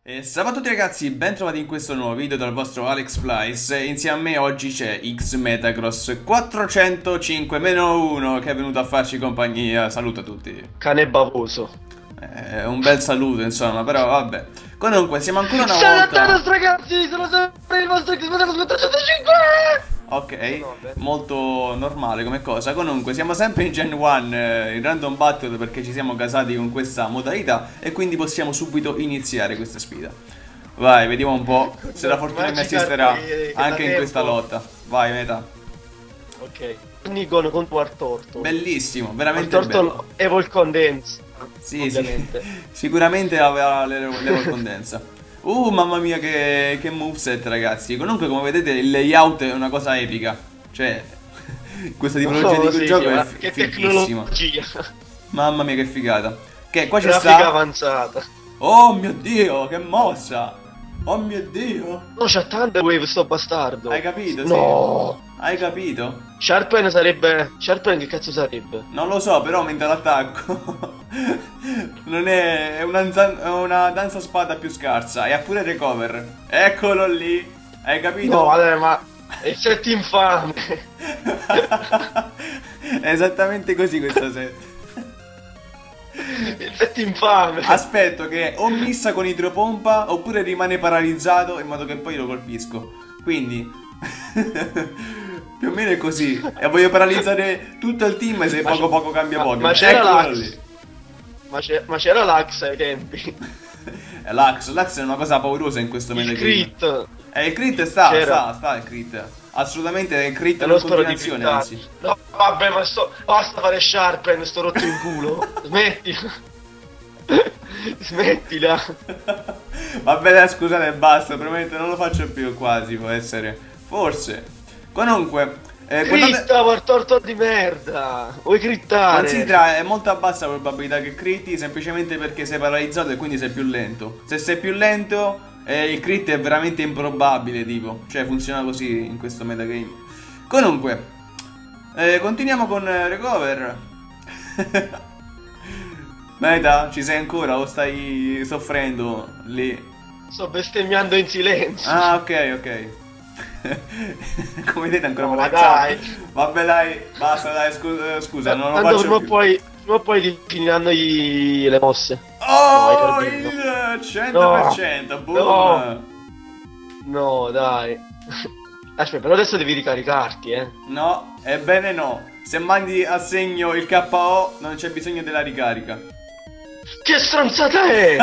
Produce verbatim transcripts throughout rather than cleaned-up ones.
E salve a tutti ragazzi, ben trovati in questo nuovo video dal vostro Alex Flies. Insieme a me oggi c'è X Metacross quattrocentocinque meno uno che è venuto a farci compagnia. Saluto a tutti. Cane bavoso. Eh, un bel saluto insomma, però vabbè. Comunque siamo ancora una Ciao a volta... tutti ragazzi, sono sempre il vostro X Metacross quattrocentocinque. Ok, molto normale come cosa. Comunque siamo sempre in Gen uno, eh, in Random Battle, perché ci siamo gasati con questa modalità e quindi possiamo subito iniziare questa sfida. Vai, vediamo un po' se la fortuna mi assisterà anche in questa lotta. Vai, Meta. Ok, Nigon contro Artorto. Bellissimo, veramente bello. Artorto Evil Condense. Sì, ovviamente. sì, sicuramente aveva l'Evil Condensa. Uh, mamma mia che, che moveset ragazzi. Comunque come vedete il layout è una cosa epica. Cioè, questa tipologia Oh, di sì, gioco sì, è che fighissima. tecnologia. Mamma mia che figata. Che qua c'è Grafica sta... avanzata. Oh mio Dio, che mossa. Oh mio Dio. No, c'ha Thunderwave sto bastardo. Hai capito? No. Sì. Hai capito? Sharpen sarebbe... Sharpen che cazzo sarebbe? Non lo so, però aumenta l'attacco. Non è... è una, zan... è una danza spada più scarsa. E ha pure recover. Eccolo lì. Hai capito? No, vabbè, ma... Effetti infame. È esattamente così questa set. Effetti infame. Aspetto che o missa con idropompa oppure rimane paralizzato in modo che poi lo colpisco. Quindi più o meno è così. E voglio paralizzare tutto il team se poco poco cambia Pokémon. Ma c'era Eccolo l'Ax. Ma c'era l'Ax ai tempi. L'Ax, l'Ax è una cosa paurosa in questo Il metagame. crit. Eh, il crit sta, sta, sta il crit. Assolutamente il crit è una continuazione, anzi. No, vabbè, ma sto... basta fare Sharpen, sto rotto in culo. Smettila. Smettila. Vabbè dai, scusate, basta, prometto, non lo faccio più quasi, può essere. Forse. Comunque, eh, Critta, guardate... war torto di merda. Vuoi crittare? Considera, è molto bassa la probabilità che criti, semplicemente perché sei paralizzato e quindi sei più lento. Se sei più lento, eh, il crit è veramente improbabile, tipo. Cioè, funziona così in questo metagame. Comunque, eh, continuiamo con eh, Recover. Meta, ci sei ancora o stai soffrendo lì? Sto bestemmiando in silenzio. Ah, ok, ok. Come vedete ancora No, ma paralizzato. dai. Vabbè dai, basta dai, scusa, scusa non lo Tanto faccio prima o più. poi, prima o poi finiranno gli... le mosse. Oh, No, hai il cento per cento, No. boom. No. No, dai. Aspetta, però adesso devi ricaricarti, eh. No, ebbene no. Se mandi a segno il K O non c'è bisogno della ricarica. Che stronzata è?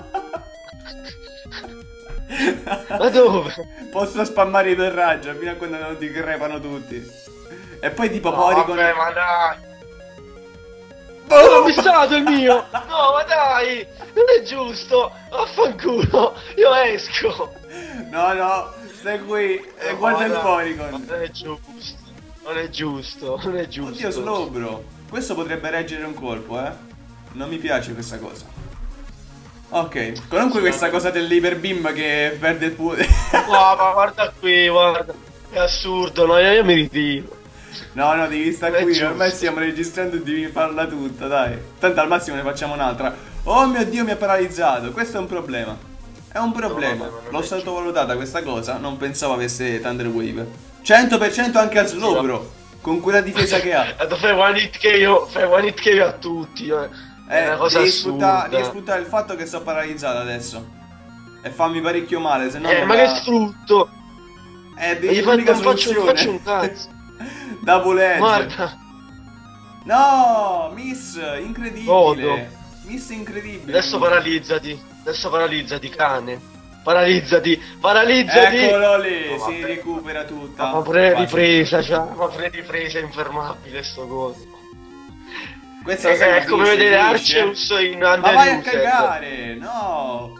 Ma dove? Posso spammare i due raggio fino a quando non ti crepano tutti. E poi tipo No, Porygon. vabbè, ma dai. Oh! L'ho fissato il mio! No, ma dai! Non è giusto! Vaffanculo! Io esco! No, no, stai qui e No, guarda il dai, Porygon. Non è giusto! Non è giusto! Non è giusto! Oddio, slow bro. Questo potrebbe reggere un colpo, eh. Non mi piace questa cosa. Ok, comunque questa cosa dell'Hyper che perde il potere. No, ma guarda qui, guarda! È assurdo, no? Io, io mi ritiro! No, no, devi stare Non è qui, giusto. ormai stiamo registrando e devi farla tutta, dai. Tanto al massimo ne facciamo un'altra. Oh mio Dio, mi ha paralizzato, questo è un problema. È un problema, No, vabbè, ma non l'ho è sottovalutata questa cosa, non pensavo avesse Thunder Wave. cento per cento anche al slow, Sì, bro, con quella difesa che ha. Fai one hit K O, fai one hit K O a tutti, eh. È Eh, una cosa devi assurda. sfruttare, devi sfruttare il fatto che sto paralizzato adesso. E fammi parecchio male, se no Eh, non ma va- che sfrutto! Eh, E devi gli l'unica faccio, faccio, soluzione. faccio un cazzo! Double edge. Guarda! No, miss, incredibile. Godo. Miss incredibile. Adesso paralizzati! Adesso paralizzati, cane! Paralizzati! Paralizzati! Eccolo lì, No, si vabbè. recupera tutta. Ma pure Facile. ripresa, cioè, ma pure ripresa è infermabile sto coso. Questo Eh, lo sai, è come finisce, vedere finisce, eh. Arceus in Ma vai a Underused. cagare, no.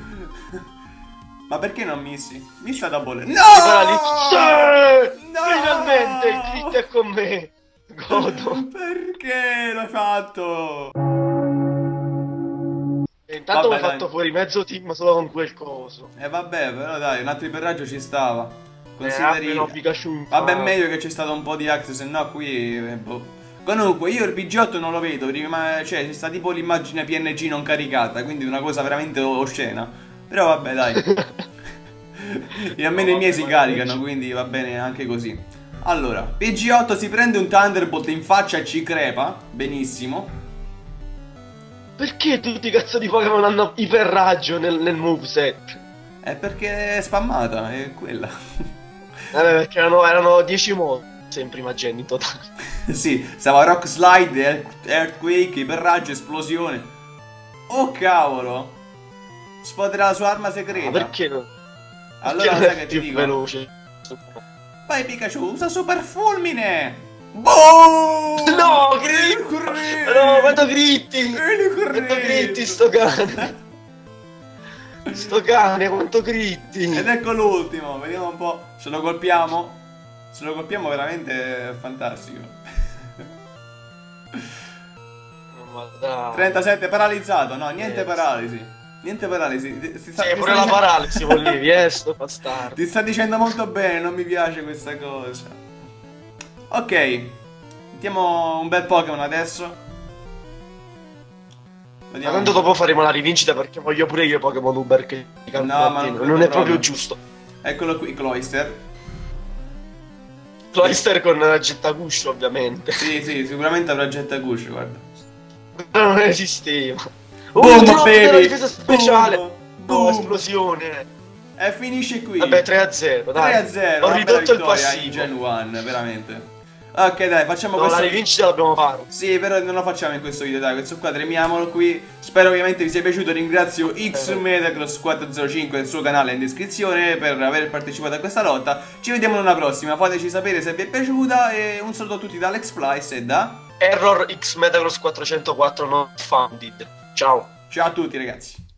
Ma perché non missi? Missa da bolle. No! Paralizzi- No! Finalmente il crit è con me! Godo! Perché l'hai fatto? E intanto mi Vabbè, ho fatto dai. fuori mezzo team solo con quel coso. Eh vabbè, però dai, un altro iperraggio ci stava. Eh, Consideri... appena Pikachu in Vabbè, è faccia. meglio che c'è stato un po' di Axe, se no qui... eh, boh. Comunque, io il B G otto non lo vedo, rimane... cioè, c'è sta tipo l'immagine P N G non caricata, quindi una cosa veramente oscena. Però vabbè, dai. E almeno No, i miei vabbè, si ma caricano, non quindi va bene anche così. Allora, P G otto si prende un Thunderbolt in faccia e ci crepa. Benissimo. Perché tutti i cazzo di Pokémon hanno iperraggio nel, nel moveset? È perché è spammata, è quella. Vabbè, perché erano, erano dieci modi in prima gen in totale. Sì, stava Rock Slide, Earth- Earthquake, iperraggio, esplosione. Oh cavolo! Sfodera la sua arma segreta. Ma perché no? Allora Perché sai non che è ti più dico? veloce? Vai Pikachu, usa super fulmine! Boom! No, Il Grit! corretto! No, quanto gritti! Il Quanto gritti corretto! sto cane! Sto cane, quanto gritti! Ed ecco l'ultimo, vediamo un po'. Se lo colpiamo? Se lo colpiamo veramente è fantastico. Ma dai. trentasette paralizzato, no, niente Yes. paralisi. Niente paralisi. Si sta- Sì, ti pure sta la dicendo- paralisi volevi, eh, sto bastardo. Ti sta dicendo molto bene, non mi piace questa cosa. Ok, mettiamo un bel Pokémon adesso. Ma Vediamo. tanto dopo faremo la rivincita perché voglio pure io Pokémon Uber che No, ma non non, credo non è proprio proprio. giusto. Eccolo qui, Cloyster. Cloyster con eh, Gettaguscio ovviamente. Sì, sì, sicuramente avrà Jettagush, guarda. Però non esisteva. Boom, drop baby! della difesa speciale. Boom, No, boom. esplosione. E finisce qui. Vabbè, tre a zero, dai. tre a zero, Ho una bella ridotto il vittoria in passivo. Gen uno, veramente. Ok, dai, facciamo No, la questo. rivincita la dobbiamo fare. Sì, però non lo facciamo in questo video, dai, questo qua tremiamolo qui. Spero ovviamente vi sia piaciuto, ringrazio X Metacross quattrocentocinque e il suo canale in descrizione per aver partecipato a questa lotta. Ci vediamo in una prossima, fateci sapere se vi è piaciuta e un saluto a tutti da Alex Flies e da... Error X Metacross quattrocentoquattro not founded. Ciao. Ciao a tutti ragazzi.